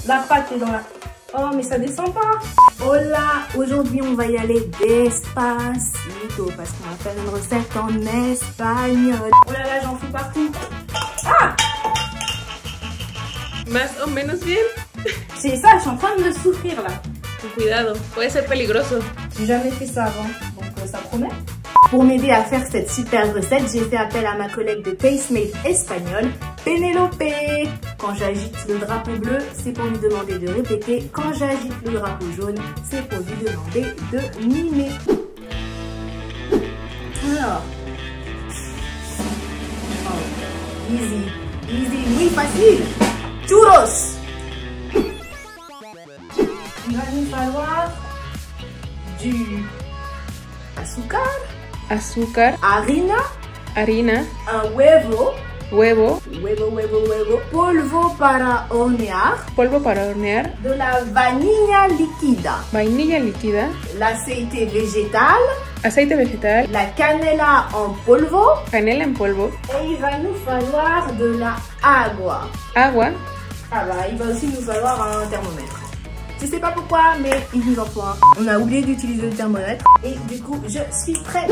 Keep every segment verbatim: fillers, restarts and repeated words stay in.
La pâte est dans la... Oh, mais ça descend pas. Hola, aujourd'hui on va y aller despacito parce qu'on va faire une recette en espagnol. Oh là là, j'en fous partout. Ah! Más o menos bien. C'est ça, je suis en train de me souffrir là. Cuidado, puede ser peligroso. J'ai jamais fait ça avant, donc euh, ça promet. Pour m'aider à faire cette super recette, j'ai fait appel à ma collègue de Tastemade espagnol, Penelope. Quand j'agite le drapeau bleu, c'est pour lui demander de répéter. Quand j'agite le drapeau jaune, c'est pour lui demander de mimer. Alors. Oh. Easy, easy, oui, facile. Churros. Il va nous falloir du azúcar, azúcar, harina, harina, un huevo, huevo, huevo, huevo, huevo, polvo para hornear, polvo para hornear, de la vainilla líquida, vainilla líquida, l'aceite végétal, aceite vegetal, la canela en polvo, canela en polvo, et il va nous falloir de la agua. agua. Ah bah, il va aussi nous falloir un thermomètre. Je sais pas pourquoi, mais il nous en faut un. On a oublié d'utiliser le thermomètre et du coup, je suis prête.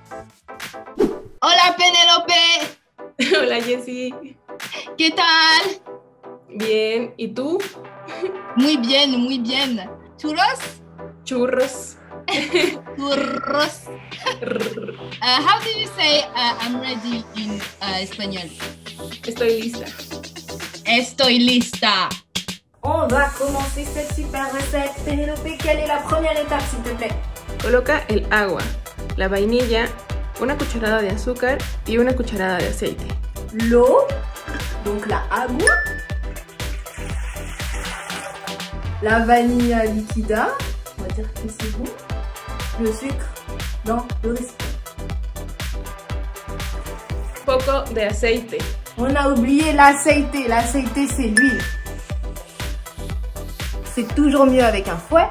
Hola Penelope. Hola Jessie. ¿Qué tal? Bien, ¿y tú? Muy bien, muy bien. ¿Churros? Churros. Churros. uh, how do you say uh, I'm ready in uh, español? Estoy lista. Estoy lista. On va commencer cette super recette. Penelope, quelle est la première étape, s'il te plaît? Coloca el agua, la vainilla, una cucharada de azúcar y una cucharada de aceite. L'eau, donc la agua. La vanilla liquida, on va dire que c'est bon. Le sucre dans le récipient. Poco de aceite. On a oublié l'aceite. L'aceite, c'est l'huile. C'est toujours mieux avec un fouet.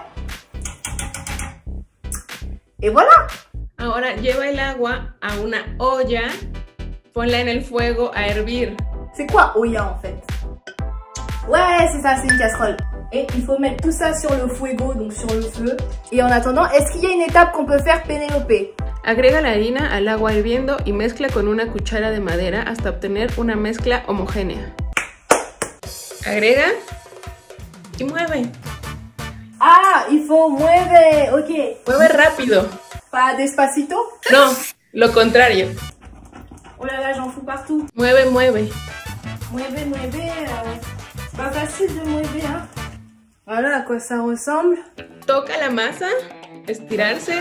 Et voilà. Ahora lleva el agua a una olla, ponla en el fuego a hervir. C'est quoi olla en fait? Ouais, c'est ça, c'est une casserole. Et il faut mettre tout ça sur le fuego, donc sur le feu. Et en attendant, est-ce qu'il y a une étape qu'on peut faire, Penelope? Agrega la harina al agua hirviendo y mezcla con una cuchara de madera hasta obtener una mezcla homogénea. Agrega y mueve. Ah, il faut mueve, ok. Mueve rápido. Pas despacito? No, lo contrario. Oh là là, j'en fous partout. Mueve, mueve. Mueve, mueve, euh, c'est pas facile de mueve, hein. Voilà à quoi ça ressemble. Toca la masa, estirarse.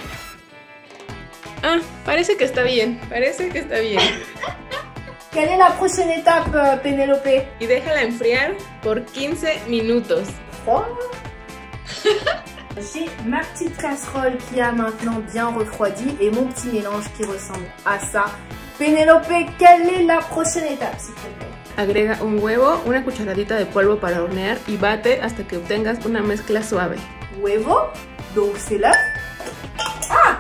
Ah, parece que está bien, parece que está bien. Quelle est la prochaine étape, euh, Penelope? Y déjala enfriar por quinze minutos. Oh. J'ai ma petite casserole qui a maintenant bien refroidi et mon petit mélange qui ressemble à ça. Penelope, quelle est la prochaine étape, s'il te plaît? Agrega un huevo, una cucharadita de polvo para hornear y bate hasta que obtengas una mezcla suave. Huevo, donc c'est l'œuf. Ah!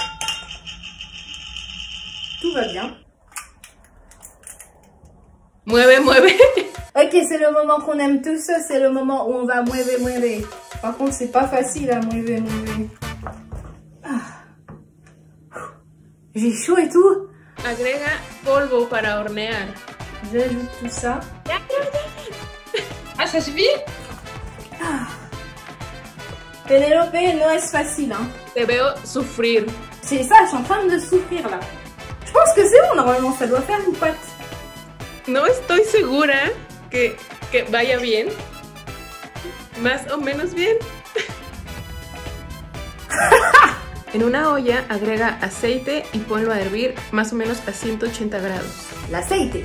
Tout va bien. Mueve, mueve. Ok, c'est le moment qu'on aime tous, c'est le moment où on va mueve, mueve. Par contre, c'est pas facile à mueve, mueve. Ah. J'ai chaud et tout. Agrega polvo para hornear. J'ajoute tout ça. Ah, ça suffit? Ah. Penelope, no es facile, hein. Te veo sufrir. C'est ça, je suis en train de souffrir là. Je pense que c'est bon, normalement, ça doit faire une pâte. No estoy segura que, que vaya bien. Más o menos bien. En una olla agrega aceite y ponlo a hervir más o menos a ciento ochenta grados. L'aceite.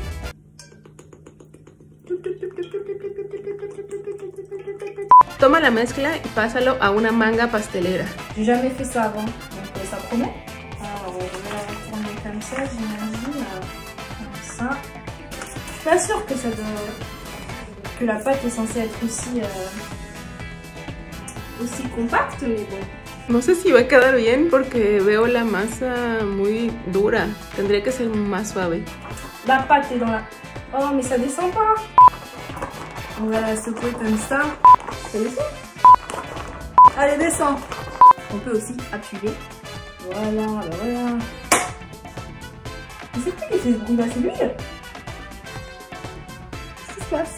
Toma la mezcla y pásalo a una manga pastelera. J'ai jamais fait ça avant, donc ça promet. Alors on va la tourner comme ça, j'imagine. Comme ça. Je suis pas sûre que ça doit... que la pâte est censée être aussi euh... aussi compacte, mais bon. No sé si va a quedar bien porque veo la masa muy dura. Tendría que ser más suave. La pâte est dans la... Oh, mais ça descend pas. On va la secouer comme ça. Ça le fait? Allez, descends. On peut aussi appuyer. Voilà, bah voilà. Mais c'est qui qui fait ce bruit là? C'est l'huile? Qu'est-ce qui se passe?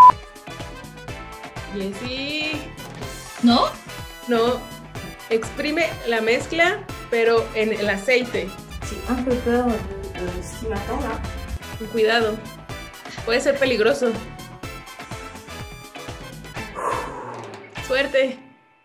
Jessie. ¿No? No. Exprime la mezcla, pero en el aceite. J'ai un peu peur de, de ce qui m'attend là. Cuidado. Puede ser peligroso. Suerte.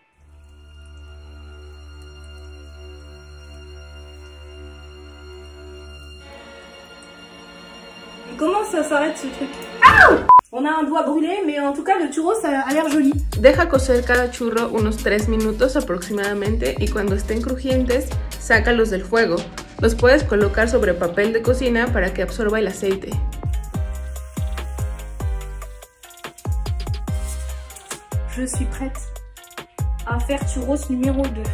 Et comment ça s'arrête ce truc? Ah! On a un doigt brûlé, mais en tout cas le churro ça a l'air joli. Deja cocer cada churro unos tres minutos aproximadamente y cuando estén crujientes, sácalos del fuego. Los puedes colocar sobre papel de cocina para que absorba el aceite. Je suis prête à faire churros numéro deux.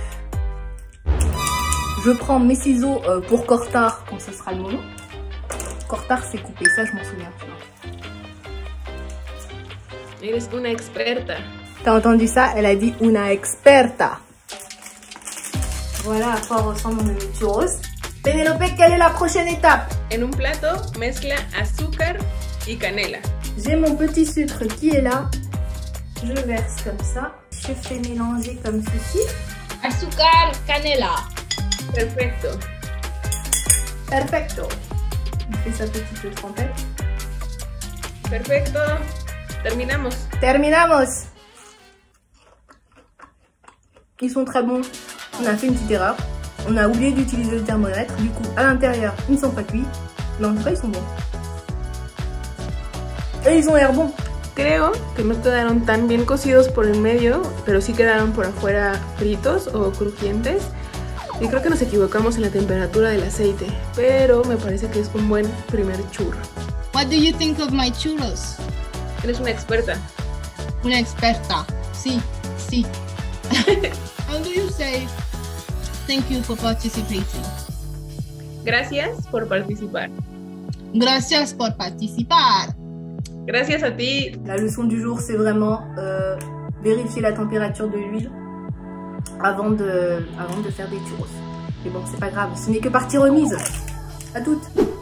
Je prends mes ciseaux euh, pour cortar quand ce sera le moment. Cortar c'est couper, ça je m'en souviens. Eres una experta. T'as entendu ça? Elle a dit una experta. Voilà à quoi ressemble mon churros. Pénélope, quelle est la prochaine étape? En un plato, mezcla azúcar y canela. J'ai mon petit sucre qui est là. Je verse comme ça. Je fais mélanger comme ceci. Azúcar, canela. Perfecto. Perfecto. On fait sa petite trompette. Perfecto. Terminamos. Terminamos. Ils sont très bons. On a fait une petite erreur. On a oublié d'utiliser le thermomètre. Du coup, à l'intérieur, ils ne sont pas cuits. Mais en tout cas, ils sont bons. Et ils ont l'air bons. Creo que no quedaron tan bien cocidos por el medio, pero sí quedaron por afuera fritos o crujientes. Y creo que nos equivocamos en la temperatura del aceite, pero me parece que es un buen primer churro. What do you think of my churros? Eres una experta. Una experta. Sí, sí. How do you say thank you for participating? Gracias por participar. Gracias por participar. Gracias a ti. La leçon du jour, c'est vraiment euh, vérifier la température de l'huile avant de, avant de faire des churros. Mais bon, c'est pas grave, ce n'est que partie remise. À toutes.